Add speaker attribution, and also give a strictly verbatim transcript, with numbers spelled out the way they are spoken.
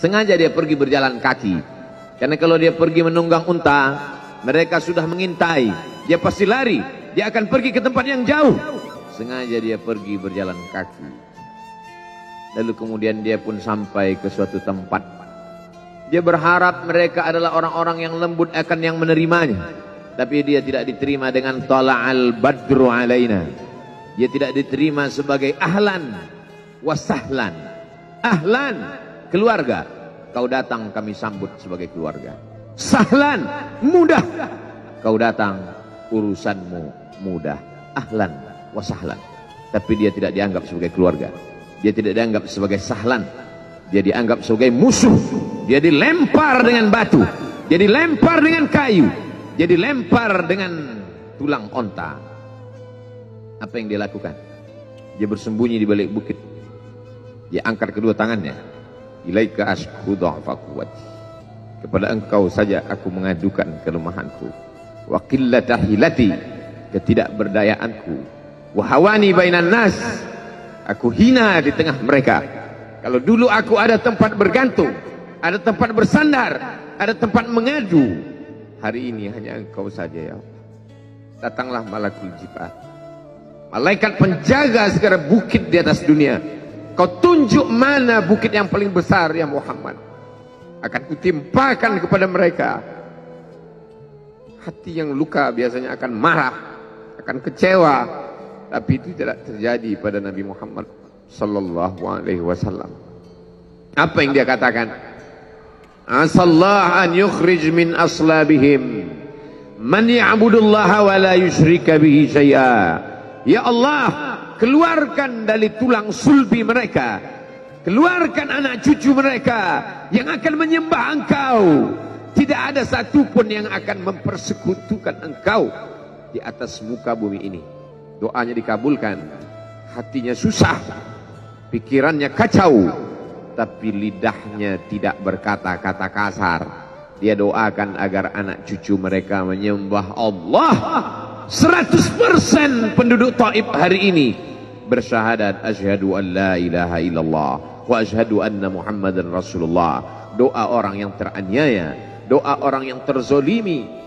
Speaker 1: Sengaja dia pergi berjalan kaki. Karena kalau dia pergi menunggang unta, mereka sudah mengintai. Dia pasti lari. Dia akan pergi ke tempat yang jauh. Sengaja dia pergi berjalan kaki. Lalu kemudian dia pun sampai ke suatu tempat. Dia berharap mereka adalah orang-orang yang lembut akan yang menerimanya. Tapi dia tidak diterima dengan tala'al badru alaina. Dia tidak diterima sebagai ahlan wasahlan. Ahlan, keluarga. Kau datang kami sambut sebagai keluarga. Sahlan, mudah. Kau datang urusanmu mudah. Ahlan wasahlan. Tapi dia tidak dianggap sebagai keluarga. Dia tidak dianggap sebagai sahlan. Dia dianggap sebagai musuh. Dia dilempar dengan batu. Dia dilempar dengan kayu. Dia dilempar dengan tulang onta. Apa yang dia lakukan? Dia bersembunyi di balik bukit. Dia angkat kedua tangannya. Ilaika ashku dha'fa quwwati. Kepada engkau saja aku mengadukan kelemahanku. Wa qillata hilati, ketidakberdayaanku. Wa hawani bainan nas, aku hina di tengah mereka. Kalau dulu aku ada tempat bergantung, ada tempat bersandar, ada tempat mengadu, hari ini hanya engkau saja ya Allah. Datanglah malakul jibal, malaikat penjaga segala bukit di atas dunia. Kau tunjuk mana bukit yang paling besar ya Muhammad. Akan kutimpakan kepada mereka. Hati yang luka biasanya akan marah, akan kecewa. Tapi itu tidak terjadi pada Nabi Muhammad sallallahu alaihi wasallam. Apa yang dia katakan? Asallah an yukhrij min aslabihim man ya'budullaha wa la yusyrika bihi syai'a. Ya Allah, keluarkan dari tulang sulbi mereka, keluarkan anak cucu mereka yang akan menyembah engkau. Tidak ada satupun yang akan mempersekutukan engkau di atas muka bumi ini. Doanya dikabulkan, hatinya susah, pikirannya kacau, tapi lidahnya tidak berkata-kata kasar. Dia doakan agar anak cucu mereka menyembah Allah. Seratus persen penduduk Taif hari ini bersyahadat asyhadu an la ilaha illallah wa asyhadu anna muhammadan rasulullah. Doa orang yang teraniaya, doa orang yang terzolimi,